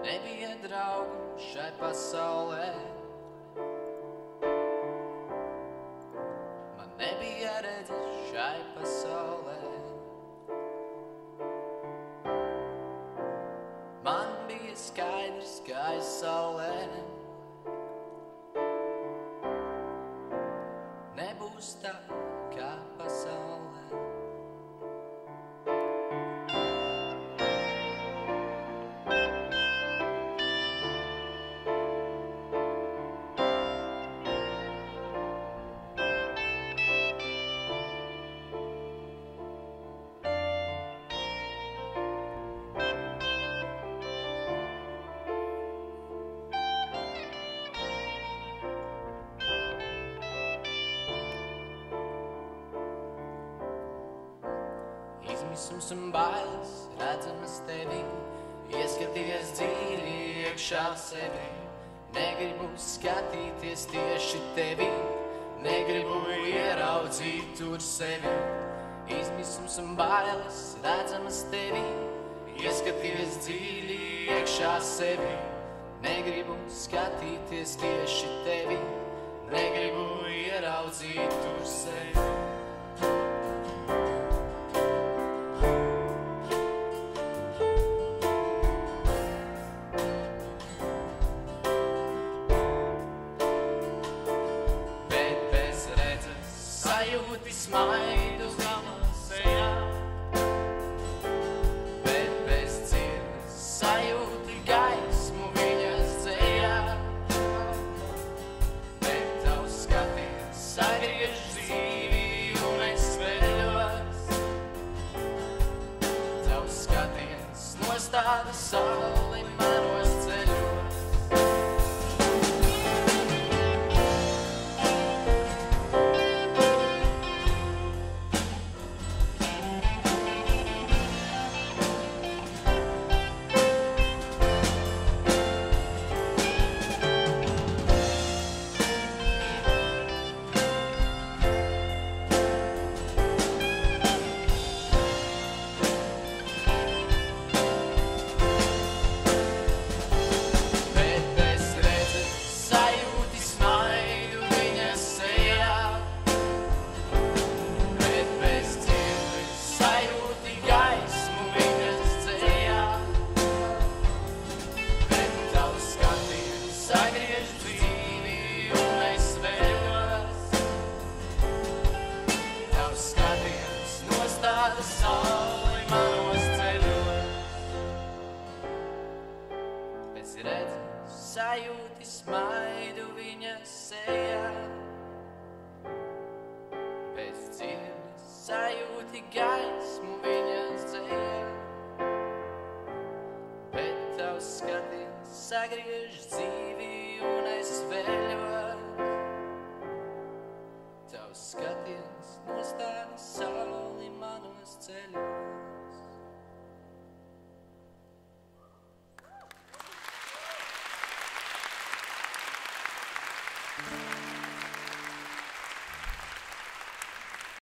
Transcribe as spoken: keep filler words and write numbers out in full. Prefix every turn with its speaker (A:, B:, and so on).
A: nebija draugu šai pasaulē. Man nebija redzes šai pasaulē. Man bija skaidrs, ka aiz saulē nebūs tā kā pasaulē. Izmisums un bailes redzamas tevī, ieskaties dziļi iekšā sevi. Negribu skatīties tieši tevī, negribu ieraudzīt tur sevi. Izmisums un bailes redzamas tevī, ieskaties dziļi iekšā sevi. Negribu skatīties tieši tevī, negribu ieraudzīt tur sevi. Sajūti smaidu savā sejā, bet bez dzirdes sajūti gaismu viņas dzejā. Bet tavs skatiens sagriež dzīvi un es veļos. Tavs skatiens nostāda sauli manos ceļos. Sauli manos ceļos. Pēc redzes sajūti smaidu viņas sejā, pēc dzirdes sajūti gaismu viņas dzejā. Bet tavs skatiens sagriež dzīvi un es veļos. Tavs skatiens nostāda sauli manos ceļos.